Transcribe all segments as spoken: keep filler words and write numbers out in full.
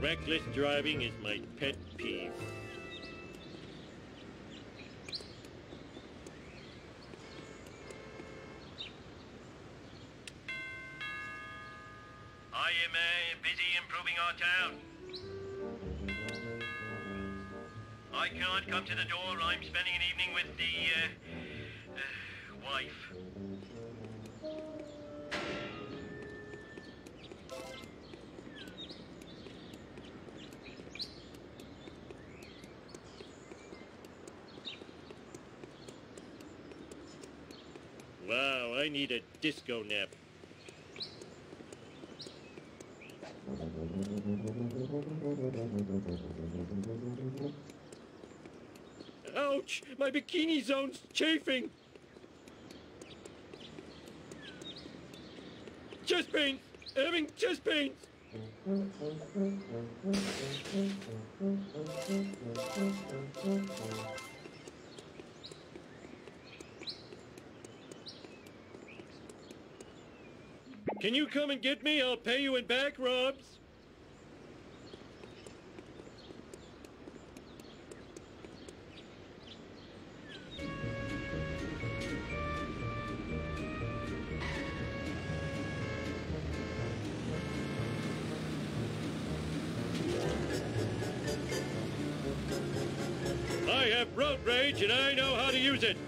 Reckless driving is my pet peeve. I am uh, busy improving our town. I can't come to the door. I'm spending an evening with the uh, uh, wife. Wow, I need a disco nap. Ouch! My bikini zone's chafing! Chest pains! Having chest pains! Can you come and get me? I'll pay you in back rubs. I have road rage and I know how to use it.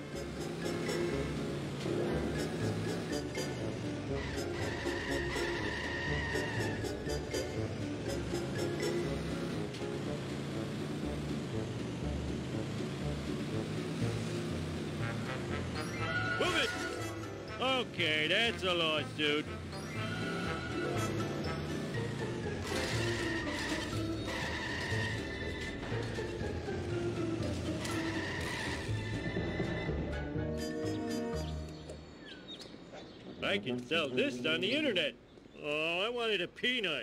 Move it! Okay, that's a lawsuit. I can sell this on the internet. Oh, I wanted a peanut.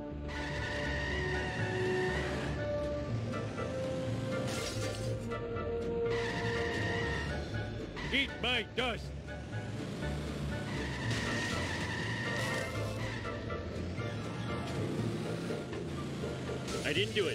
Eat my dust. I didn't do it.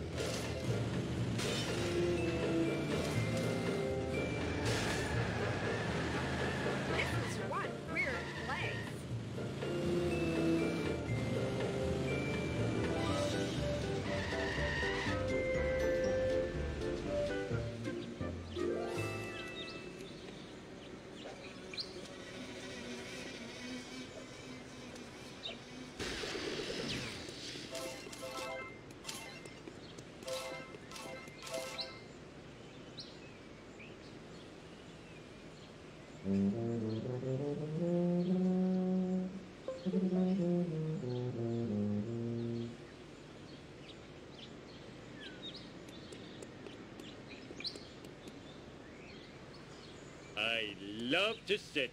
I love to sit.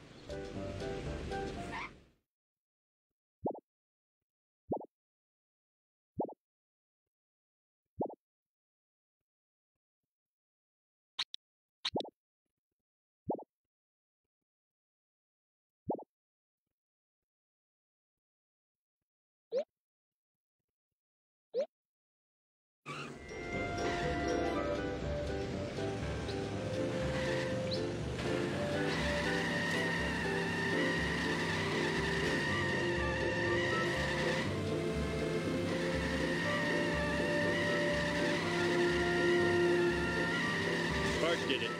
Spark did it.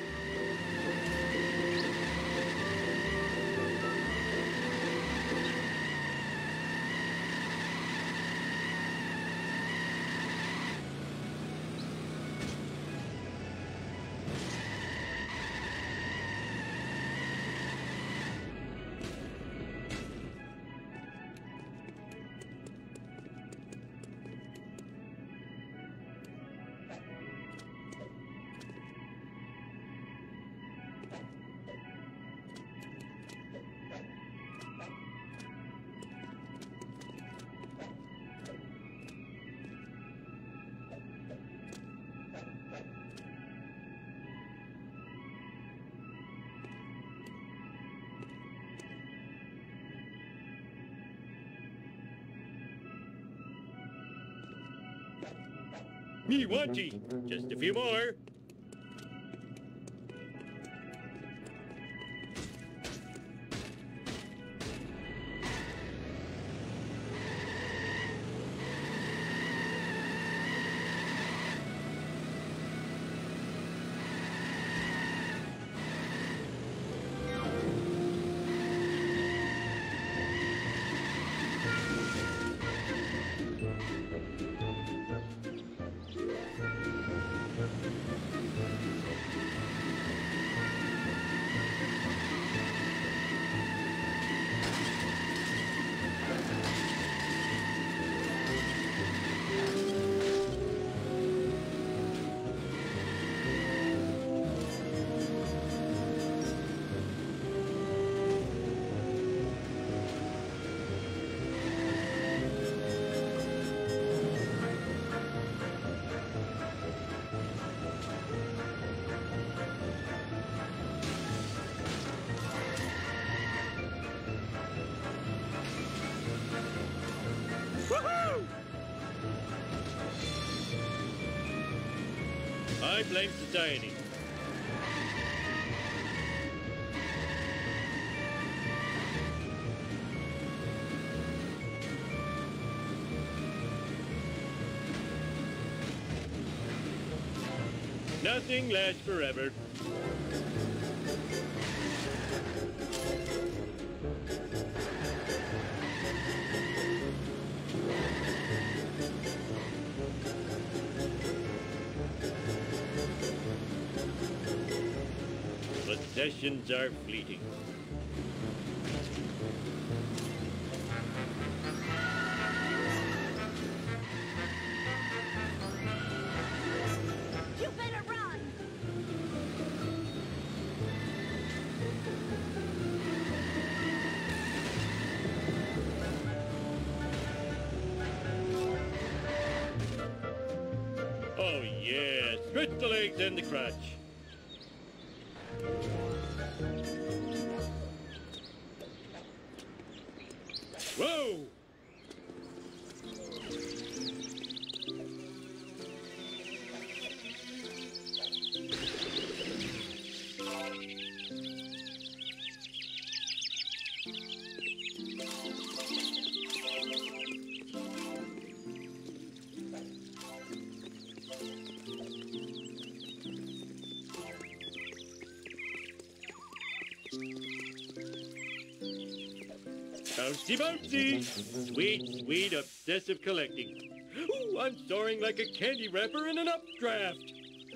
Miwachi. Just a few more. I blame society. Nothing lasts forever. Possessions are fleeting. You better run! Oh yeah, stretch the legs and the crotch. Whoa! Bouncy, bouncy! Sweet, sweet, obsessive collecting. Ooh, I'm soaring like a candy wrapper in an updraft.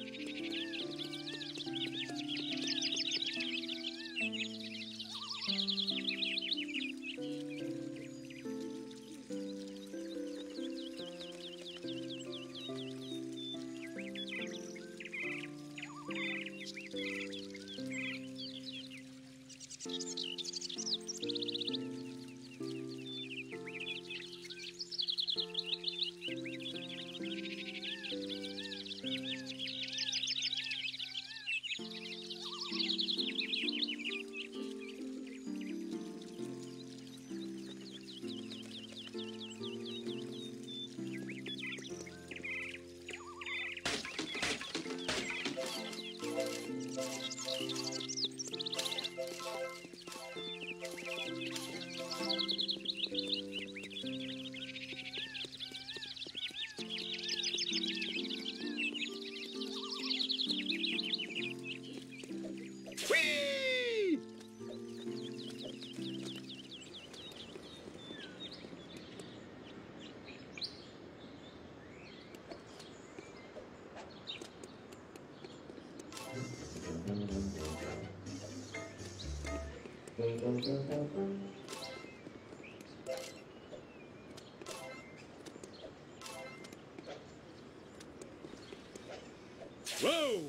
Whoa!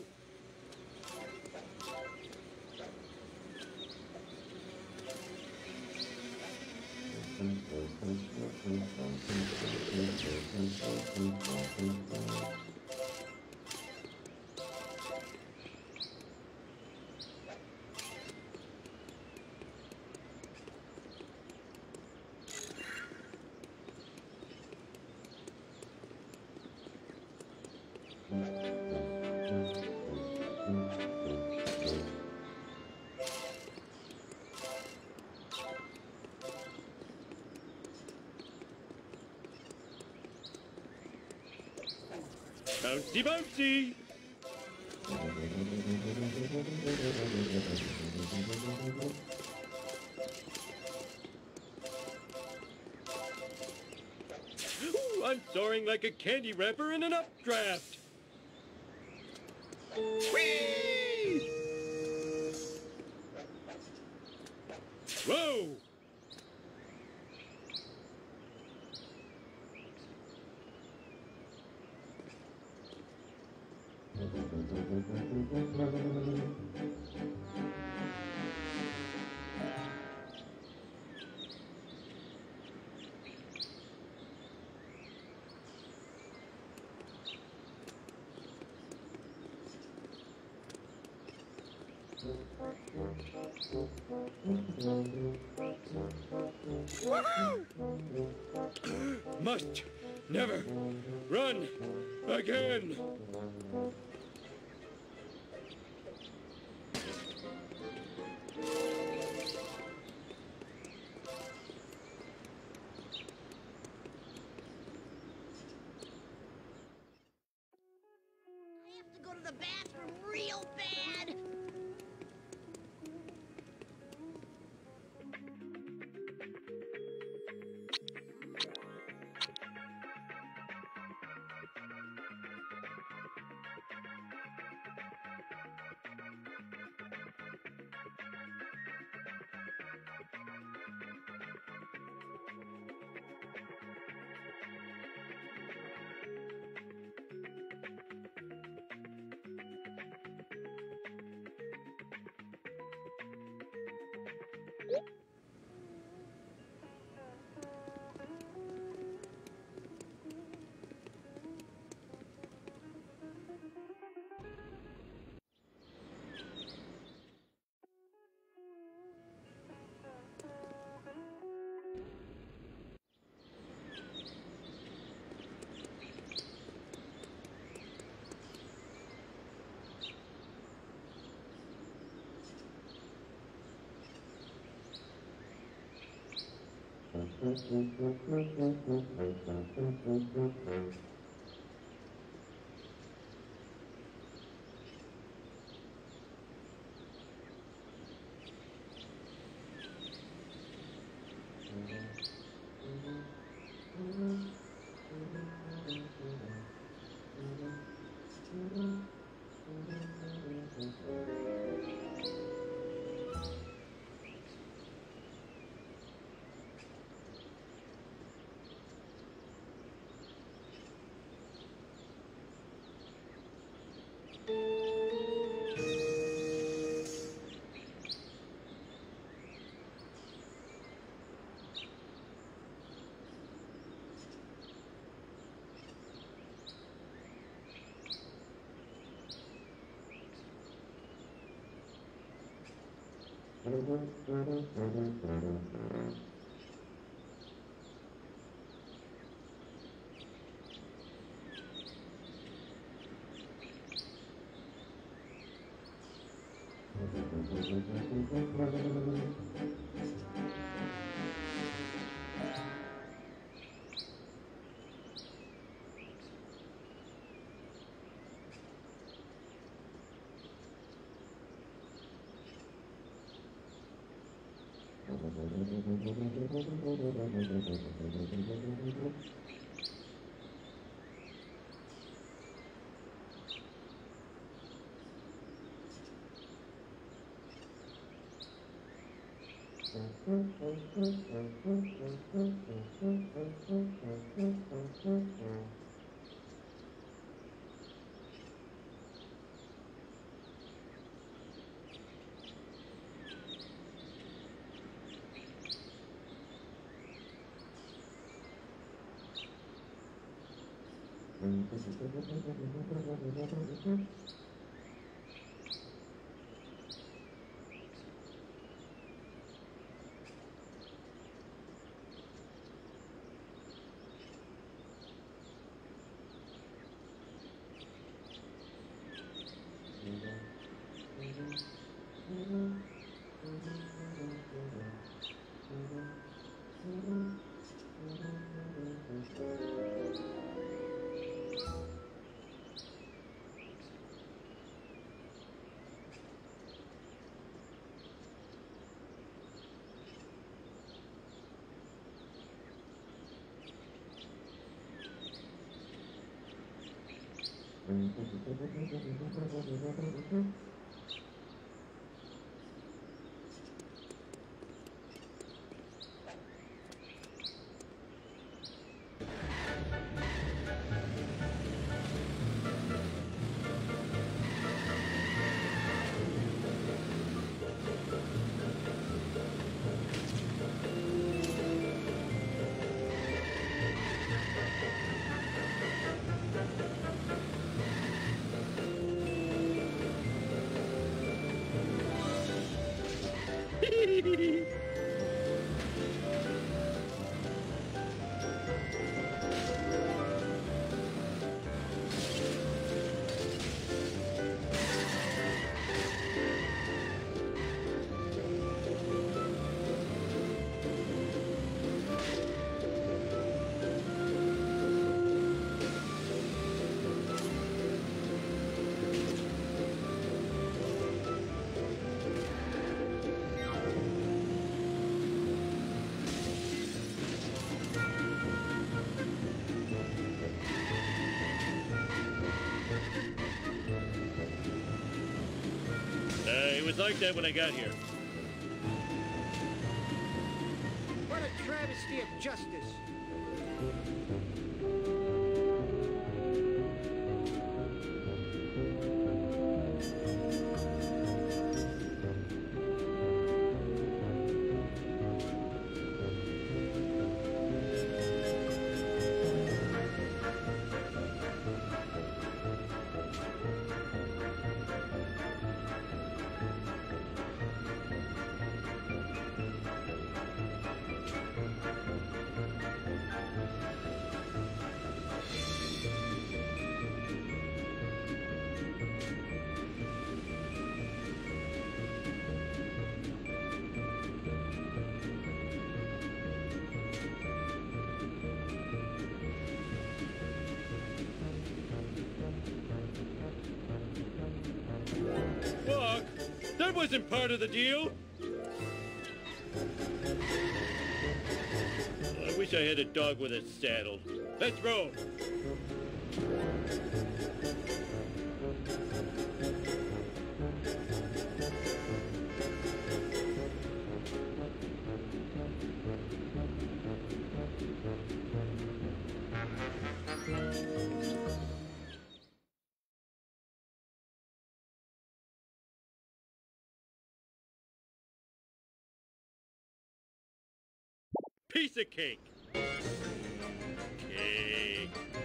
Bouncy, bouncy. Ooh, I'm soaring like a candy wrapper in an updraft. Whee! Whoa! Must never run again. I have to go to the bathroom real bad. It was like that when I got here. What a travesty of justice. Walk? That wasn't part of the deal. I wish I had a dog with a saddle. Let's roll. Piece of cake. Cake.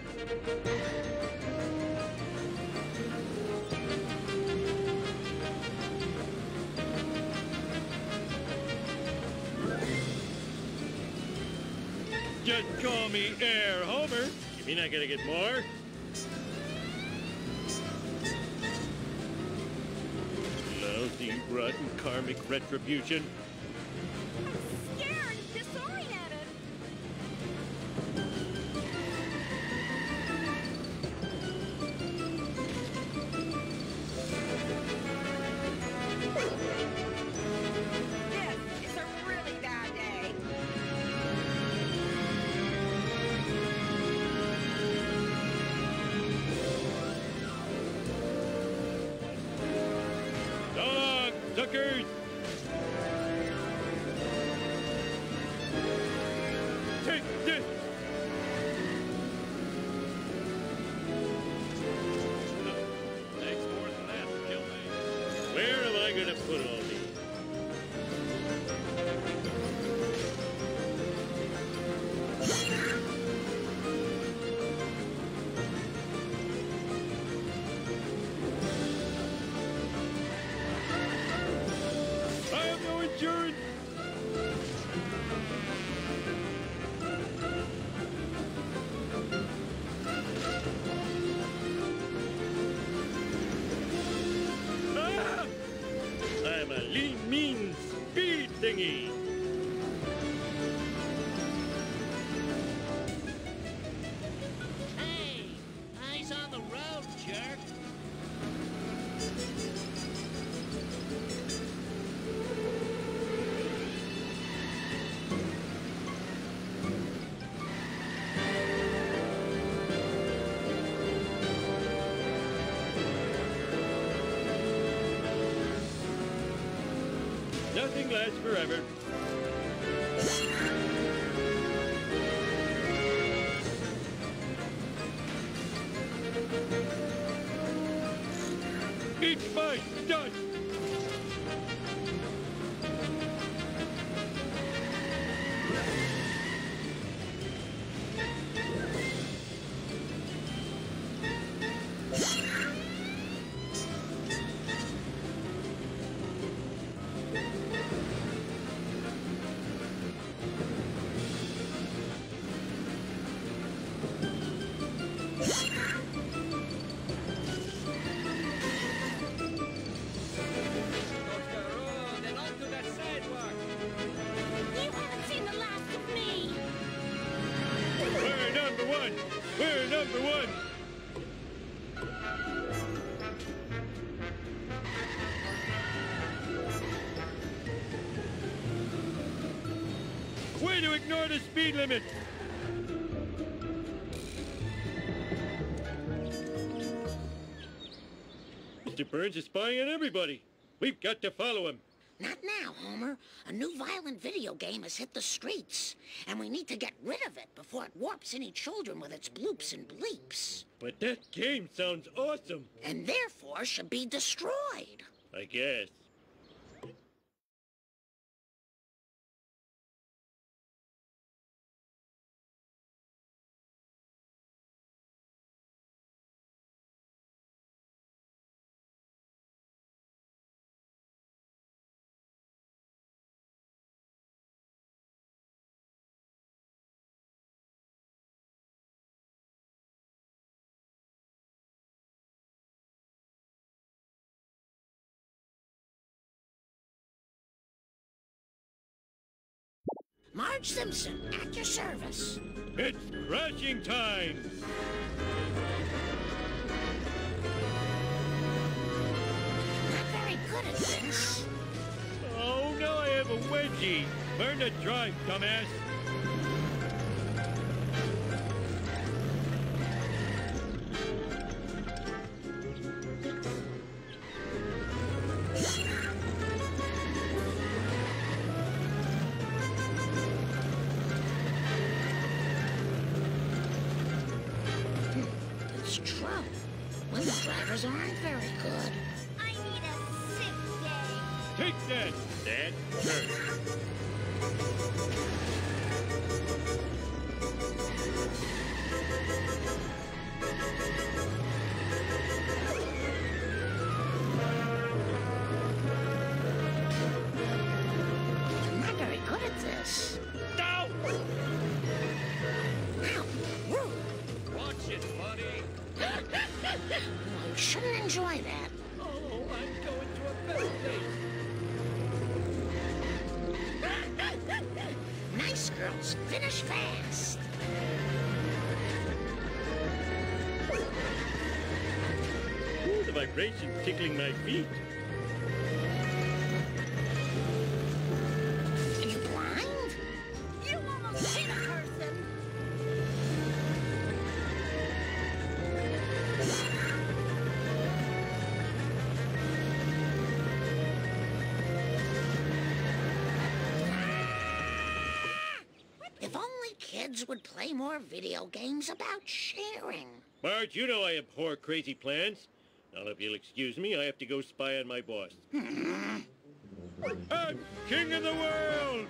Just call me Air Homer. You mean I gotta get more? Lousy, rotten karmic retribution. Scared, disoriented. This is a really bad day. So long, suckers! Take this! Takes more than that to kill me. Where am I gonna put all these? I have no insurance! Ah! I'm a lean, mean speed thingy! Hey, eyes on the road, jerk. Nothing lasts forever. Eat my dust! You haven't seen the last of me. We're number one! We're number one! Way to ignore the speed limit! Mister Burns is spying on everybody. We've got to follow him. Not now, Homer. A new violent video game has hit the streets, and we need to get rid of it before it warps any children with its bloops and bleeps. But that game sounds awesome. And therefore should be destroyed. I guess. Marge Simpson, at your service. It's crashing time! Not very good at this. Oh, now I have a wedgie. Learn to drive, dumbass. It's true. Women drivers aren't very good. I need a sick day. Take that, Dad. Sure. I'm not very good at this. Ow! Ow, rude. Watch it, buddy. Well, you shouldn't enjoy that. Oh, I'm going to a better place. Nice girls, finish fast. Ooh, the vibration's tickling my feet. Are you blind? You almost hit a person. If only kids would play more video games about sharing. Marge, you know I abhor crazy plans. Now, if you'll excuse me, I have to go spy on my boss. I'm king of the world!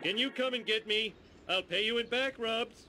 Can you come and get me? I'll pay you in back rubs.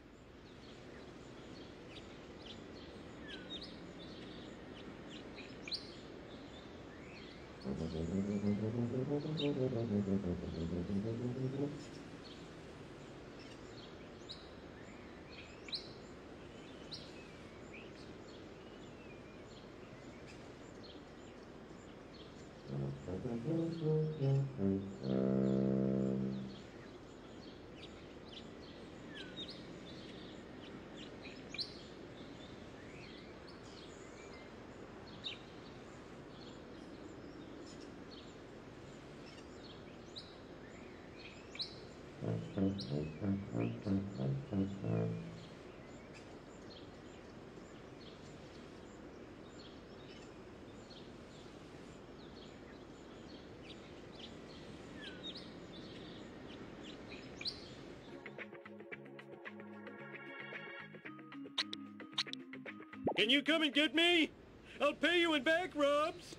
Can you come and get me? I'll pay you in back rubs.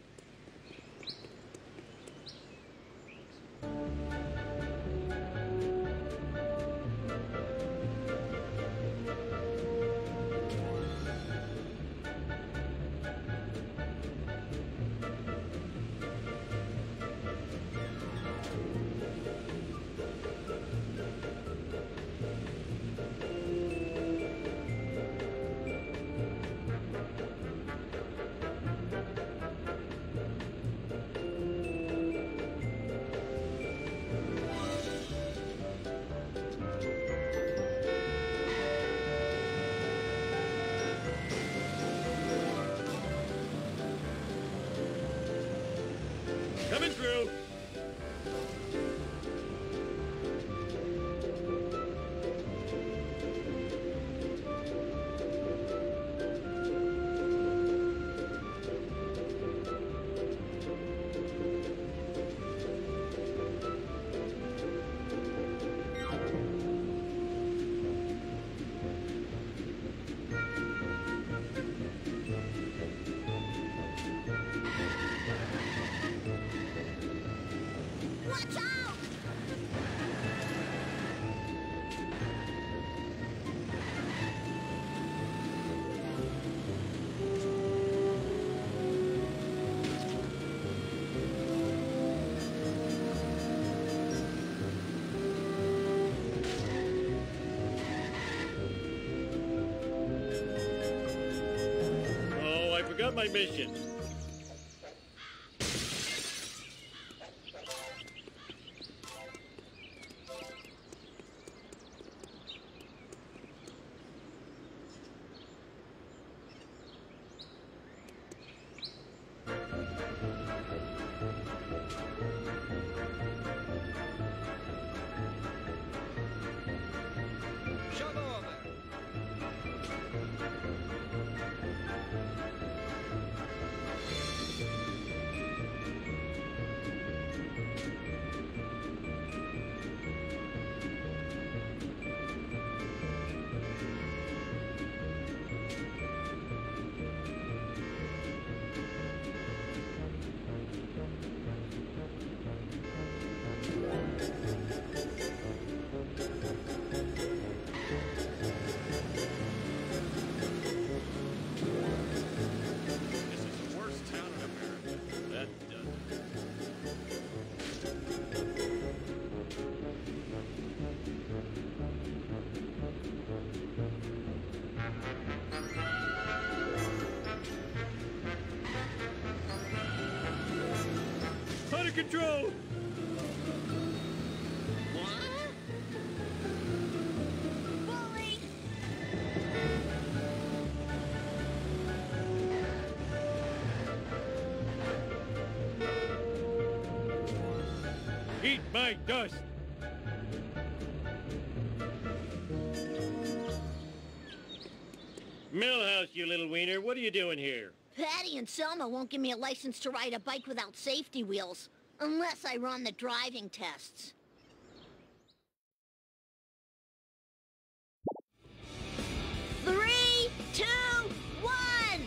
Coming through. Watch out! Oh, I forgot my mission. Shove over. This is the worst town in America. That does it. Out of control! What? Bully! Eat my dust! Millhouse, you little wiener, what are you doing here? Patty and Selma won't give me a license to ride a bike without safety wheels, unless I run the driving tests. Three, two, one!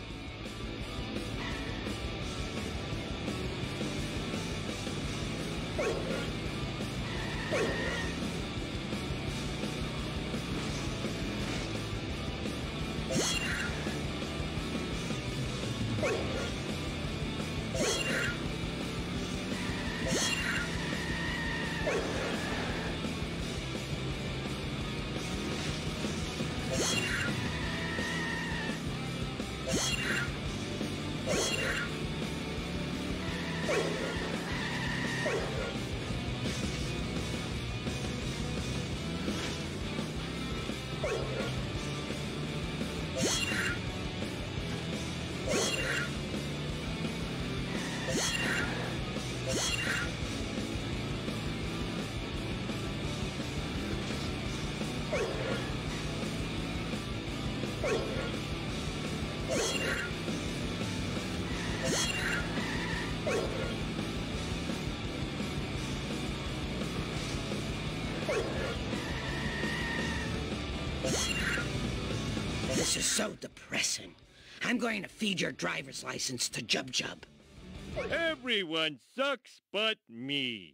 This is so depressing. I'm going to feed your driver's license to Jub Jub. Everyone sucks but me.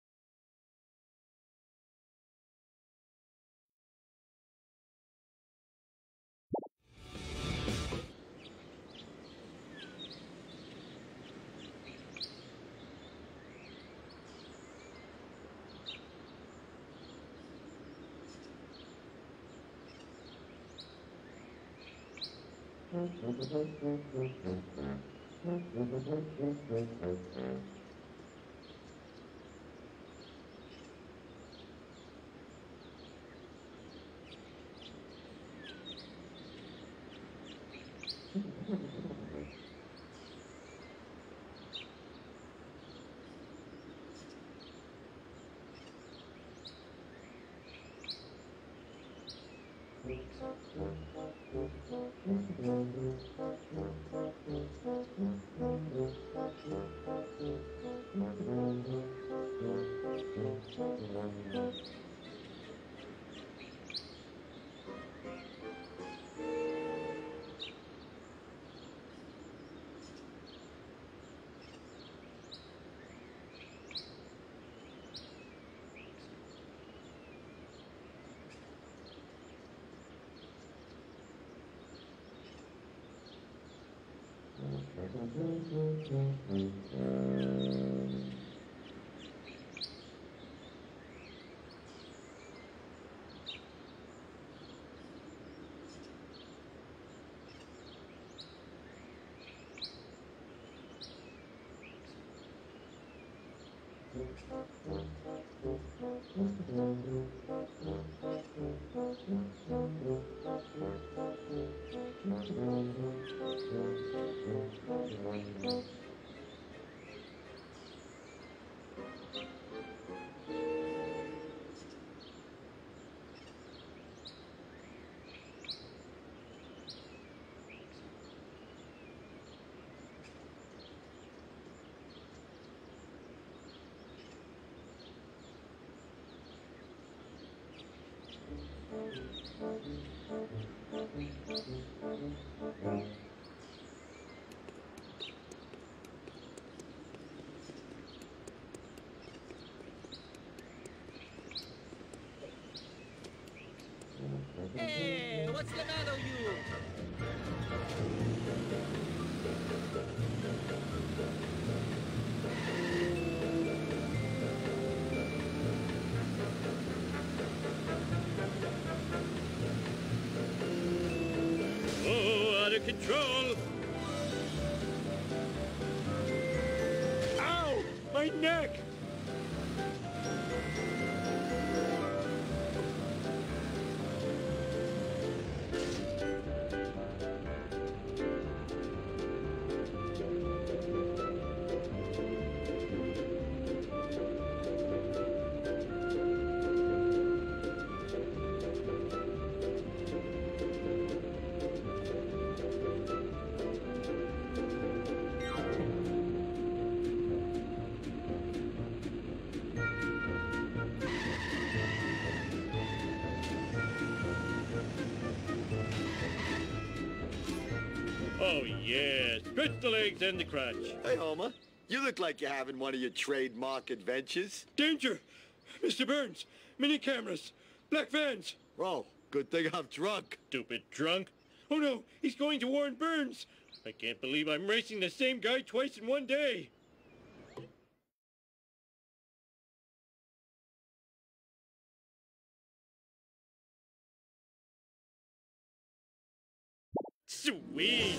Hey, what's the matter, you? Oh, out of control. Ow! My neck! Oh, yeah. Stretch the legs and the crotch. Hey, Homer. You look like you're having one of your trademark adventures. Danger! Mister Burns, mini cameras, black vans. Oh, good thing I'm drunk. Stupid drunk. Oh, no, he's going to warn Burns. I can't believe I'm racing the same guy twice in one day. Sweet.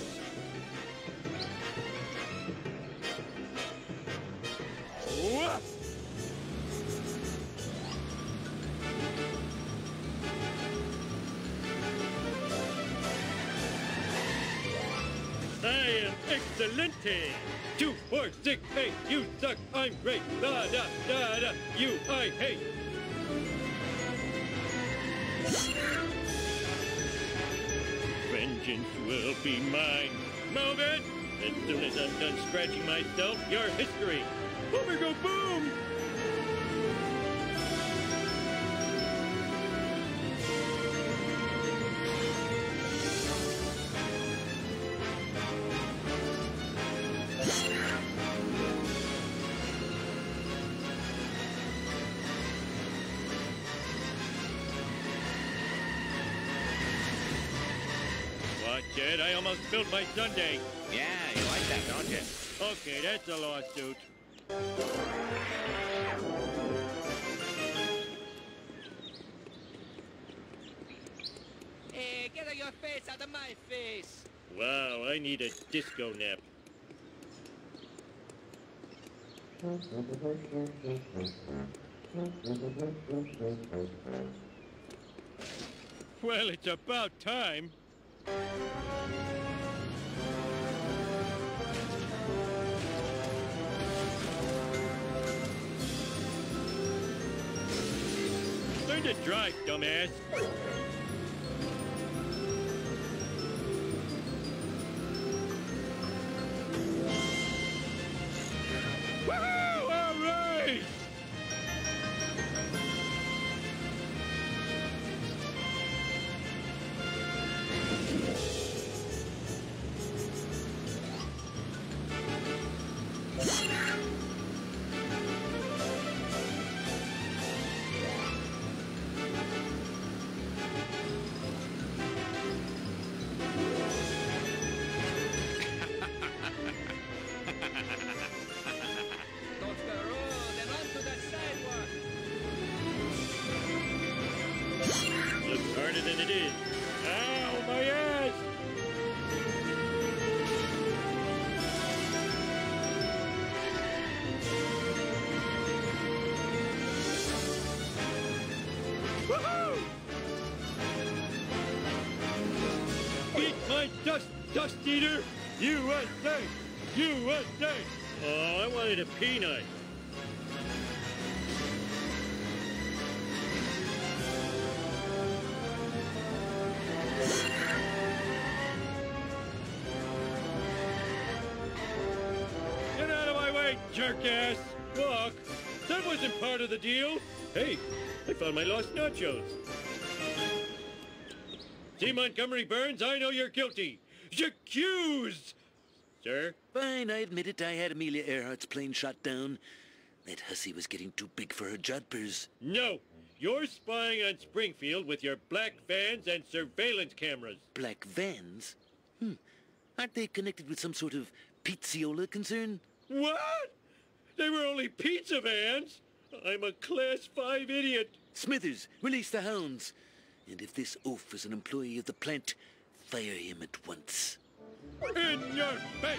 Whoa. I am excelente. Two, four, six, eight. You suck. I'm great. Da da da da. You I hate. Vengeance will be mine. Move it! As soon as I'm done scratching myself, your history. Boomer go boom! Watch it, I almost spilled my sundae. Yeah, you like that, don't you? Okay, that's a lawsuit. Hey, get your face out of my face. Wow, I need a disco nap. Well, it's about time. Learn to drive, dumbass. Woohoo! All right! Off the road and onto the sidewalk. Looks harder than it is. Ow, my ass! Woohoo! Eat my dust, dust eater! U S A! U S A! Oh, I wanted a peanut. Get out of my way, jerk-ass! Walk! That wasn't part of the deal! Hey, I found my lost nachos. See, Montgomery Burns, I know you're guilty. J'accuse! Sir? Fine, I admit it. I had Amelia Earhart's plane shot down. That hussy was getting too big for her jodhpurs. No! You're spying on Springfield with your black vans and surveillance cameras. Black vans? Hmm. Aren't they connected with some sort of pizziola concern? What? They were only pizza vans? I'm a class five idiot. Smithers, release the hounds. And if this oaf is an employee of the plant, fire him at once. In your face!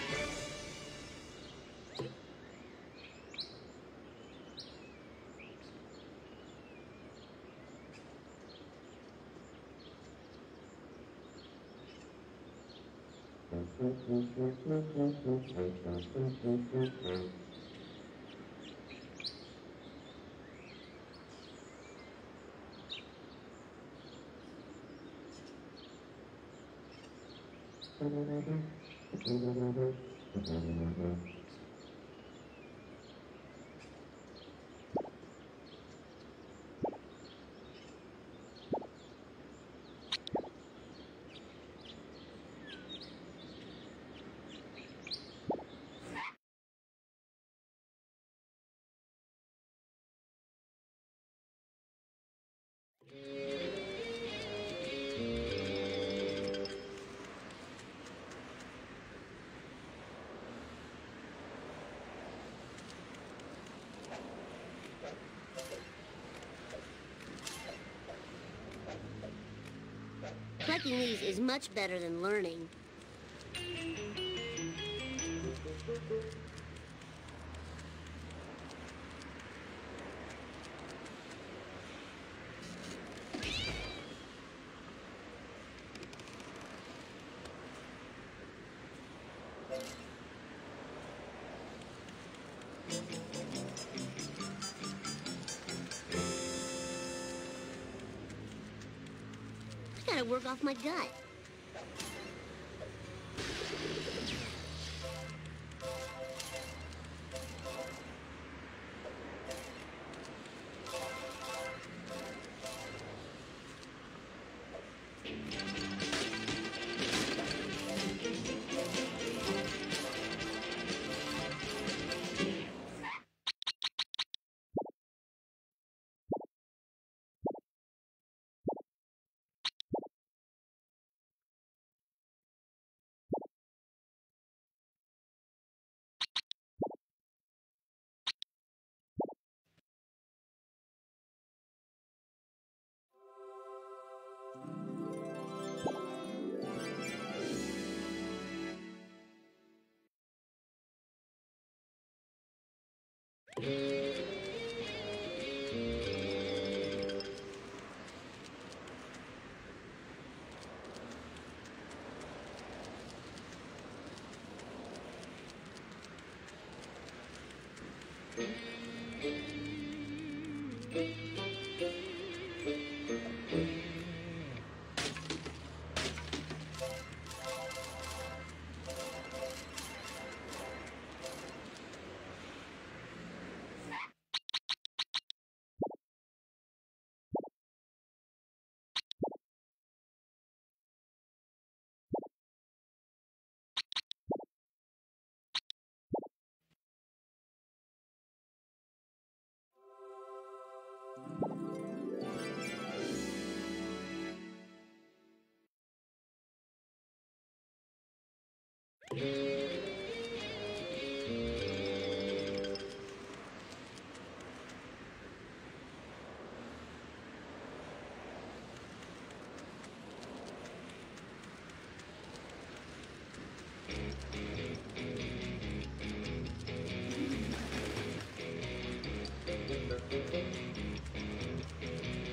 Collecting these is much better than learning. I gotta work off my gut.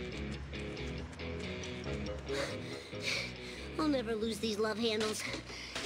I'll never lose these love handles.